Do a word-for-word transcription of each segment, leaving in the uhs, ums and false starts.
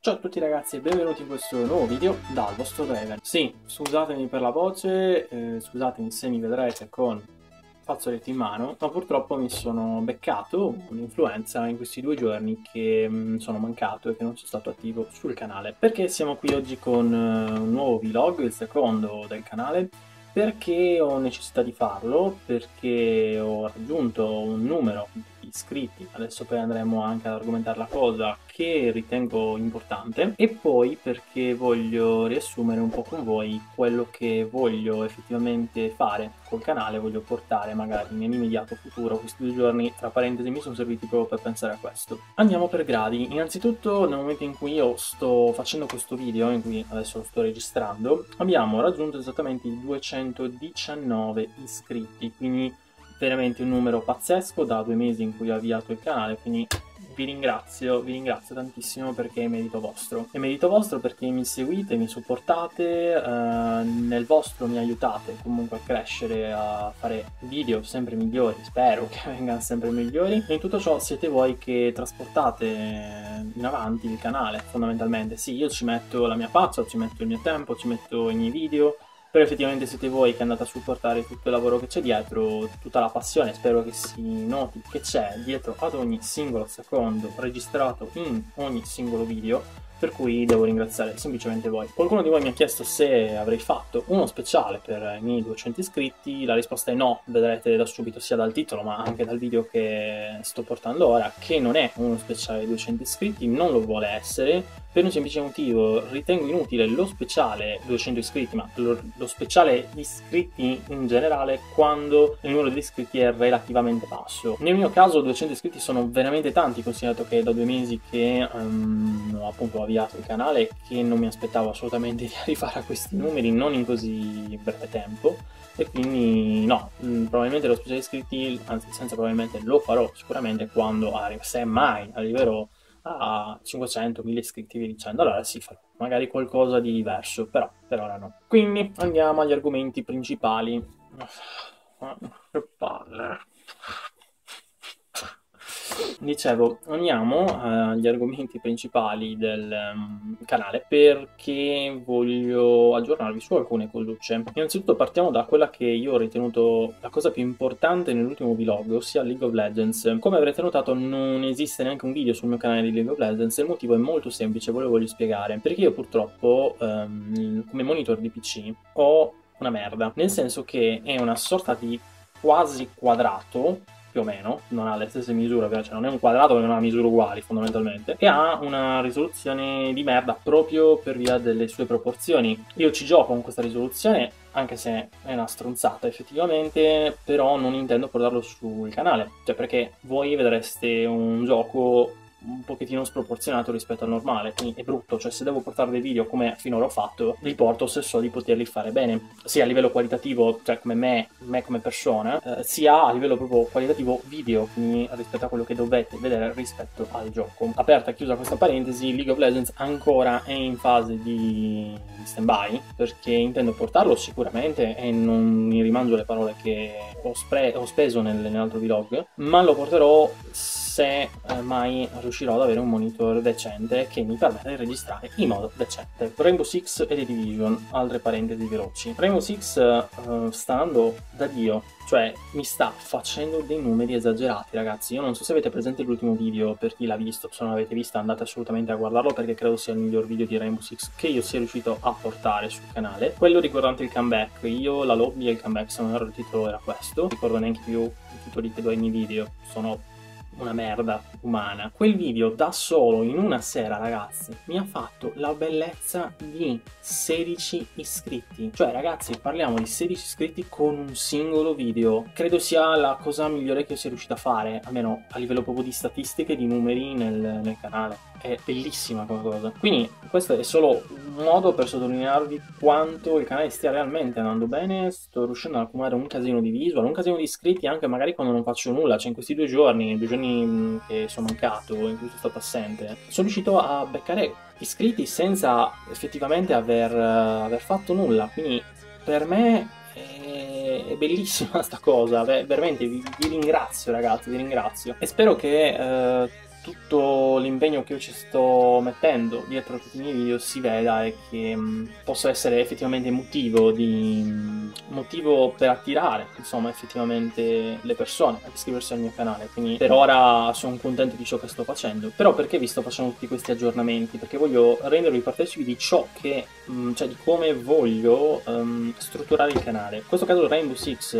Ciao a tutti ragazzi e benvenuti in questo nuovo video dal vostro Draven. Sì, scusatemi per la voce, eh, scusatemi se mi vedrete con fazzoletti in mano, ma purtroppo mi sono beccato un'influenza in questi due giorni che mh, sono mancato e che non sono stato attivo sul canale. Perché siamo qui oggi con uh, un nuovo vlog, il secondo del canale? Perché ho necessità di farlo, perché ho raggiunto un numero di iscritti, adesso poi andremo anche ad argomentare la cosa, che ritengo importante, e poi perché voglio riassumere un po' con voi quello che voglio effettivamente fare col canale, voglio portare magari nell'immediato futuro. Questi due giorni, tra parentesi, mi sono serviti proprio per pensare a questo. Andiamo per gradi. Innanzitutto, nel momento in cui io sto facendo questo video, in cui adesso lo sto registrando, abbiamo raggiunto esattamente i duecentodiciannove iscritti, quindi veramente un numero pazzesco da due mesi in cui ho avviato il canale, quindi vi ringrazio, vi ringrazio tantissimo perché è merito vostro. È merito vostro perché mi seguite, mi supportate, eh, nel vostro mi aiutate comunque a crescere, a fare video sempre migliori, spero che vengano sempre migliori. E in tutto ciò siete voi che trasportate in avanti il canale, fondamentalmente. Sì, io ci metto la mia faccia, ci metto il mio tempo, ci metto i miei video, però effettivamente siete voi che andate a supportare tutto il lavoro che c'è dietro, tutta la passione, spero che si noti che c'è dietro ad ogni singolo secondo registrato in ogni singolo video, per cui devo ringraziare semplicemente voi. Qualcuno di voi mi ha chiesto se avrei fatto uno speciale per i miei duecento iscritti, la risposta è no, vedrete da subito sia dal titolo ma anche dal video che sto portando ora, che non è uno speciale duecento iscritti, non lo vuole essere, per un semplice motivo: ritengo inutile lo speciale duecento iscritti, ma lo, lo speciale iscritti in generale quando il numero di iscritti è relativamente basso. Nel mio caso duecento iscritti sono veramente tanti, considerato che è da due mesi che um, ho appunto avviato il canale e che non mi aspettavo assolutamente di arrivare a questi numeri, non in così breve tempo. E quindi no, probabilmente lo speciale iscritti, anzi senza probabilmente, lo farò sicuramente quando, se mai arriverò a cinquecento mila iscritti, vi dicendo, allora sì, farò magari qualcosa di diverso, però per ora no. Quindi andiamo agli argomenti principali. Che palle. Dicevo, andiamo agli argomenti principali del um, canale, perché voglio aggiornarvi su alcune cosucce. Innanzitutto partiamo da quella che io ho ritenuto la cosa più importante nell'ultimo vlog, ossia League of Legends. Come avrete notato, non esiste neanche un video sul mio canale di League of Legends, e il motivo è molto semplice, ve lo voglio spiegare. Perché io purtroppo, um, come monitor di P C, ho una merda, nel senso che è una sorta di quasi quadrato, più o meno, non ha le stesse misure, cioè non è un quadrato perché non ha misure uguali fondamentalmente, e ha una risoluzione di merda proprio per via delle sue proporzioni. Io ci gioco con questa risoluzione, anche se è una stronzata effettivamente, però non intendo portarlo sul canale, cioè perché voi vedreste un gioco un pochettino sproporzionato rispetto al normale, quindi è brutto. Cioè, se devo portare dei video come finora ho fatto, li porto se so di poterli fare bene, sia a livello qualitativo, cioè come me, me come persona, eh, sia a livello proprio qualitativo video, quindi rispetto a quello che dovete vedere rispetto al gioco. Aperta e chiusa questa parentesi, League of Legends ancora è in fase di stand-by, perché intendo portarlo sicuramente, e non mi rimangio le parole che ho, ho speso nel, nell'altro vlog, ma lo porterò se eh, mai riuscirò ad avere un monitor decente che mi permetta di registrare in modo decente. Rainbow Six e The Division, altre parentesi veloci. Rainbow Six uh, sta andando da Dio, cioè mi sta facendo dei numeri esagerati, ragazzi. Io non so se avete presente l'ultimo video, per chi l'ha visto, se non l'avete visto andate assolutamente a guardarlo, perché credo sia il miglior video di Rainbow Six che io sia riuscito a portare sul canale. Quello riguardante il comeback, io la lobby e il comeback, se non erro il titolo era questo, non ricordo neanche più i titoli che do ai miei video, sono una merda umana. Quel video da solo in una sera, ragazzi, mi ha fatto la bellezza di sedici iscritti. Cioè, ragazzi, parliamo di sedici iscritti con un singolo video. Credo sia la cosa migliore che sia riuscita a fare, almeno a livello proprio di statistiche, di numeri nel, nel canale. È bellissima come cosa. Quindi questo è solo un modo per sottolinearvi quanto il canale stia realmente andando bene. Sto riuscendo ad accumulare un casino di visual, un casino di iscritti anche magari quando non faccio nulla. Cioè, in questi due giorni, due giorni che sono mancato, in cui sono stato assente, sono riuscito a beccare iscritti senza effettivamente aver, uh, aver fatto nulla. Quindi per me è, è bellissima sta cosa, veramente vi, vi ringrazio ragazzi, vi ringrazio, e spero che uh, tutto l'impegno che io ci sto mettendo dietro a tutti i miei video si veda e che mh, possa essere effettivamente motivo di mh, motivo per attirare insomma effettivamente le persone a iscriversi al mio canale. Quindi per ora sono contento di ciò che sto facendo. Però perché vi sto facendo tutti questi aggiornamenti? Perché voglio rendervi partecipi di ciò che mh, cioè di come voglio um, strutturare il canale. In questo caso Rainbow Six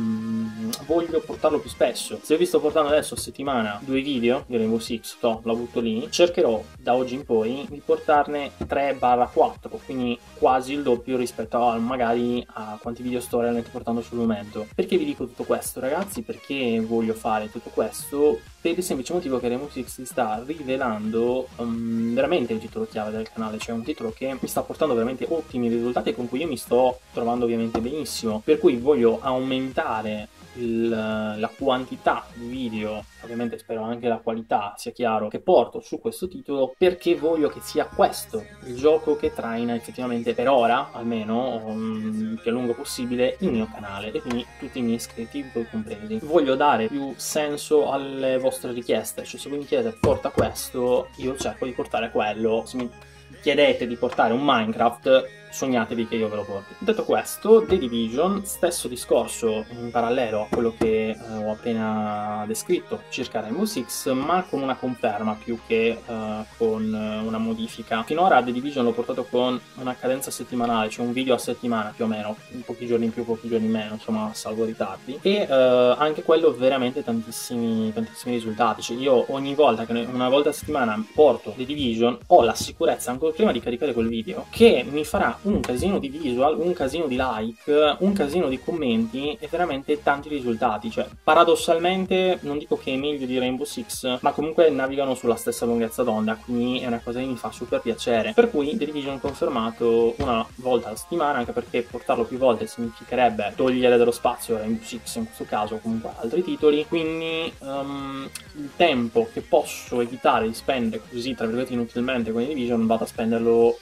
mh, voglio portarlo più spesso. Se io vi sto portando adesso a settimana due video di Rainbow Six, to, la butto lì, cercherò da oggi in poi di portarne tre quattro, quindi quasi il doppio rispetto a magari a quanti video sto realmente portando sul momento. Perché vi dico tutto questo, ragazzi? Perché voglio fare tutto questo? Per il semplice motivo che Rainbow Six si sta rivelando um, veramente il titolo chiave del canale, cioè un titolo che mi sta portando veramente ottimi risultati e con cui io mi sto trovando ovviamente benissimo, per cui voglio aumentare il, la quantità di video, ovviamente spero anche la qualità, sia chiaro, che porto su questo titolo, perché voglio che sia questo il gioco che traina effettivamente per ora, almeno um, più a lungo possibile, il mio canale e quindi tutti i miei iscritti, voi compresi. Voglio dare più senso alle vostre richieste, cioè se voi mi chiedete porta questo, io cerco di portare quello. Se mi chiedete di portare un Minecraft, sognatevi che io ve lo porti. Detto questo, The Division, stesso discorso in parallelo a quello che eh, ho appena descritto circa Rainbow Six, ma con una conferma più che eh, con una modifica. Finora The Division l'ho portato con una cadenza settimanale, cioè un video a settimana più o meno, pochi giorni in più, pochi giorni in meno, insomma salvo ritardi, e eh, anche quello veramente tantissimi, tantissimi risultati. Cioè io ogni volta che una volta a settimana porto The Division ho la sicurezza ancora prima di caricare quel video che mi farà un casino di visual, un casino di like, un casino di commenti e veramente tanti risultati. Cioè paradossalmente non dico che è meglio di Rainbow Six, ma comunque navigano sulla stessa lunghezza d'onda, quindi è una cosa che mi fa super piacere. Per cui The Division confermato una volta alla settimana, anche perché portarlo più volte significherebbe togliere dello spazio a Rainbow Six in questo caso, o comunque altri titoli, quindi um, il tempo che posso evitare di spendere così tra virgolette inutilmente con The Division vado a spenderlo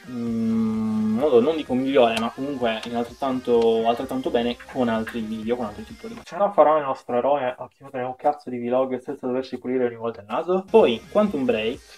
um, in modo non dico migliore, ma comunque in altrettanto, altrettanto bene con altri video, con altri titoli. Ce la farà il nostro eroe a chiudere un cazzo di vlog senza doversi pulire ogni volta il naso. Poi Quantum Break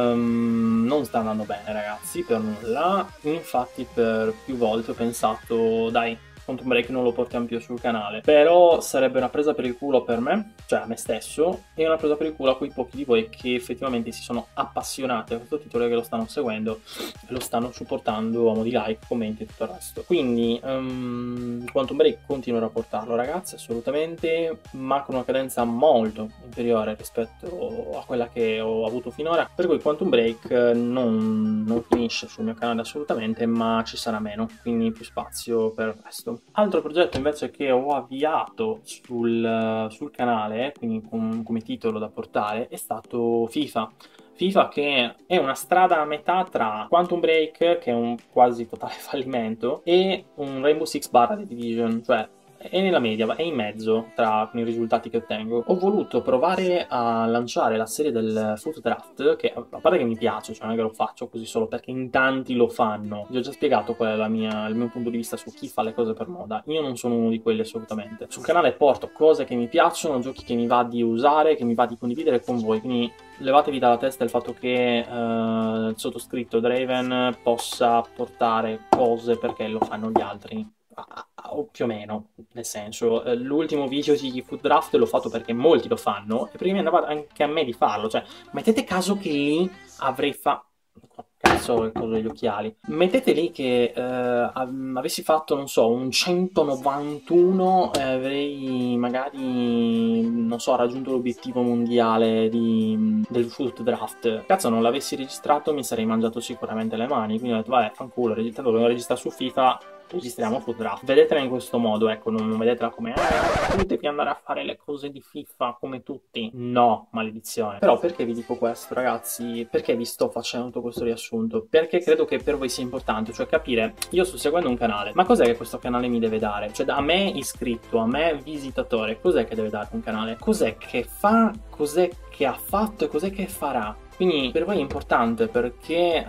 um, non sta andando bene, ragazzi, per nulla. Infatti per più volte ho pensato dai, Quantum Break non lo portiamo più sul canale, però sarebbe una presa per il culo per me, cioè a me stesso, e una presa per il culo a quei pochi di voi che effettivamente si sono appassionati a questo titolo e che lo stanno seguendo e lo stanno supportando a mo' di like, commenti e tutto il resto. Quindi um, Quantum Break continuerò a portarlo, ragazzi, assolutamente, ma con una cadenza molto inferiore rispetto a quella che ho avuto finora, per cui Quantum Break non, non finisce sul mio canale assolutamente, ma ci sarà meno, quindi più spazio per il resto. Altro progetto invece che ho avviato sul, sul canale, quindi con, come titolo da portare, è stato FIFA. FIFA che è una strada a metà tra Quantum Break, che è un quasi totale fallimento, e un Rainbow Six barra The Division, cioè è nella media, è in mezzo tra i risultati che ottengo. Ho voluto provare a lanciare la serie del Foot Draft, che a parte che mi piace, cioè non è che lo faccio così solo perché in tanti lo fanno. Vi ho già spiegato qual è la mia, il mio punto di vista su chi fa le cose per moda. Io non sono uno di quelli assolutamente. Sul canale porto cose che mi piacciono, giochi che mi va di usare, che mi va di condividere con voi, quindi levatevi dalla testa il fatto che eh, il sottoscritto Draven possa portare cose perché lo fanno gli altri. O più o meno, nel senso, l'ultimo video di Foot Draft l'ho fatto perché molti lo fanno e prima andava anche a me di farlo, cioè mettete caso che lì avrei fatto cazzo il coso degli occhiali, mettete lì che eh, avessi fatto non so un centonovantuno e avrei magari non so raggiunto l'obiettivo mondiale di, del Foot Draft, cazzo non l'avessi registrato mi sarei mangiato sicuramente le mani, quindi ho detto vabbè fanculo, registrato, volevo registrare su FIFA, registriamo Foot Draft. Vedetela in questo modo, ecco, non, non vedetela come eh, tu devi andare a fare le cose di FIFA come tutti. No, maledizione. Però perché vi dico questo, ragazzi? Perché vi sto facendo tutto questo riassunto? Perché credo che per voi sia importante, cioè capire, io sto seguendo un canale, ma cos'è che questo canale mi deve dare? Cioè a me iscritto, a me visitatore, cos'è che deve dare un canale? Cos'è che fa, cos'è che ha fatto e cos'è che farà? Quindi per voi è importante perché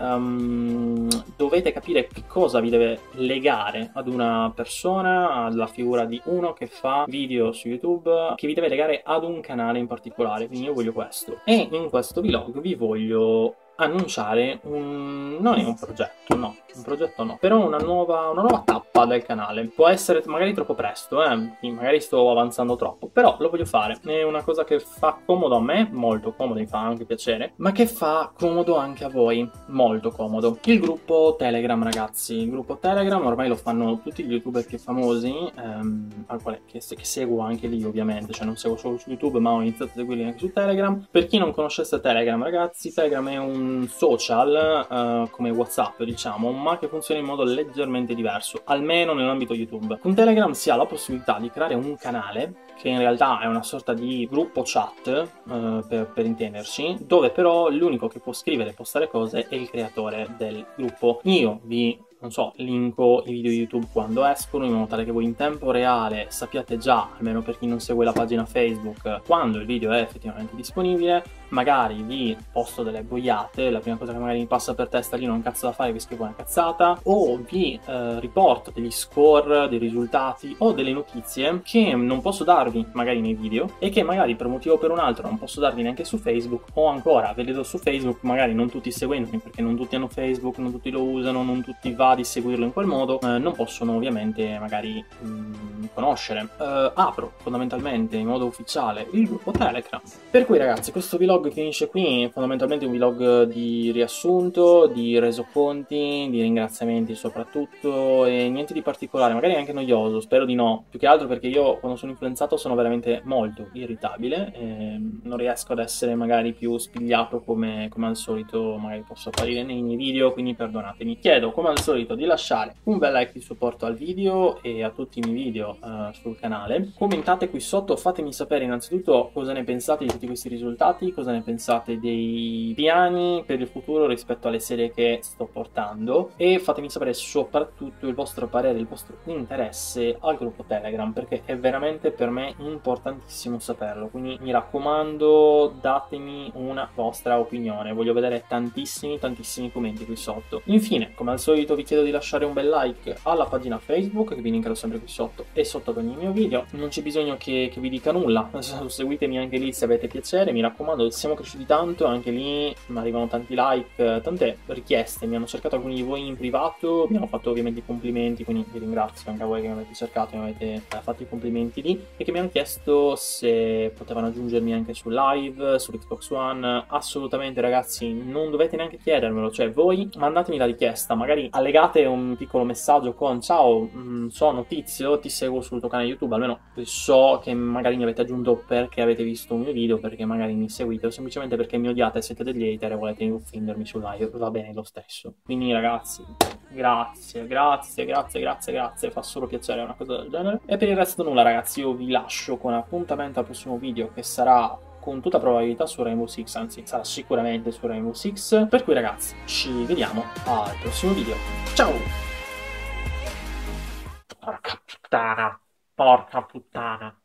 um, dovete capire che cosa vi deve legare ad una persona, alla figura di uno che fa video su YouTube, che vi deve legare ad un canale in particolare. Quindi io voglio questo. E in questo vlog vi voglio annunciare un... non è un progetto, no, un progetto no, però una nuova, una nuova tappa del canale. Può essere magari troppo presto, eh, magari sto avanzando troppo, però lo voglio fare. È una cosa che fa comodo a me, molto comodo, mi fa anche piacere, ma che fa comodo anche a voi, molto comodo. Il gruppo Telegram, ragazzi, il gruppo Telegram ormai lo fanno tutti gli youtuber più famosi, ehm, al quale che, che seguo anche lì ovviamente, cioè non seguo solo su YouTube, ma ho iniziato a seguirli anche su Telegram. Per chi non conoscesse Telegram, ragazzi, Telegram è un social uh, come WhatsApp, diciamo, ma che funziona in modo leggermente diverso, almeno nell'ambito YouTube. Con Telegram si ha la possibilità di creare un canale che in realtà è una sorta di gruppo chat, uh, per, per intenderci, dove però l'unico che può scrivere e postare cose è il creatore del gruppo. Io vi non so, linko i video YouTube quando escono, in modo tale che voi in tempo reale sappiate già, almeno per chi non segue la pagina Facebook, quando il video è effettivamente disponibile. Magari vi posto delle boiate, la prima cosa che magari mi passa per testa lì, non ho un cazzo da fare, vi scrivo una cazzata, o vi eh, riporto degli score, dei risultati o delle notizie che non posso darvi magari nei video e che magari per un motivo o per un altro non posso darvi neanche su Facebook, o ancora ve le do su Facebook, magari non tutti seguendomi, perché non tutti hanno Facebook, non tutti lo usano, non tutti va di seguirlo in quel modo, eh, non possono ovviamente magari mh, conoscere. Eh, apro fondamentalmente in modo ufficiale il gruppo Telegram. Per cui ragazzi, questo vlog finisce qui, fondamentalmente un vlog di riassunto, di resoconti, di ringraziamenti soprattutto, e niente di particolare, magari anche noioso, spero di no, più che altro perché io quando sono influenzato sono veramente molto irritabile, e non riesco ad essere magari più spigliato come, come al solito magari posso apparire nei miei video, quindi perdonatemi. Chiedo come al solito di lasciare un bel like di supporto al video e a tutti i miei video uh, sul canale, commentate qui sotto, fatemi sapere innanzitutto cosa ne pensate di tutti questi risultati, cosa ne pensate dei piani per il futuro rispetto alle serie che sto portando, e fatemi sapere soprattutto il vostro parere, il vostro interesse al gruppo Telegram, perché è veramente per me importantissimo saperlo. Quindi mi raccomando, datemi una vostra opinione, voglio vedere tantissimi tantissimi commenti qui sotto. Infine, come al solito vi chiedo di lasciare un bel like alla pagina Facebook, che vi linkerò sempre qui sotto e sotto ad ogni mio video. Non c'è bisogno che, che vi dica nulla, seguitemi anche lì se avete piacere, mi raccomando, siamo cresciuti tanto, anche lì mi arrivano tanti like, tante richieste, mi hanno cercato alcuni di voi in privato, mi hanno fatto ovviamente i complimenti, quindi vi ringrazio anche a voi che mi avete cercato, mi avete eh, fatto i complimenti lì, e che mi hanno chiesto se potevano aggiungermi anche su live, sull'Xbox One. Assolutamente ragazzi, non dovete neanche chiedermelo, cioè voi mandatemi la richiesta, magari allegate un piccolo messaggio con ciao, mh, sono Tizio, ti seguo sul tuo canale YouTube, almeno so che magari mi avete aggiunto perché avete visto un mio video, perché magari mi seguite, o semplicemente perché mi odiate e siete degli hater e volete offendermi su live, va bene lo stesso. Quindi ragazzi, grazie, grazie, grazie, grazie, grazie, fa solo piacere una cosa del genere. E per il resto nulla ragazzi, io vi lascio con appuntamento al prossimo video, che sarà con tutta probabilità su Rainbow Six, anzi sarà sicuramente su Rainbow Six. Per cui ragazzi, ci vediamo al prossimo video, ciao! Porca puttana, porca puttana.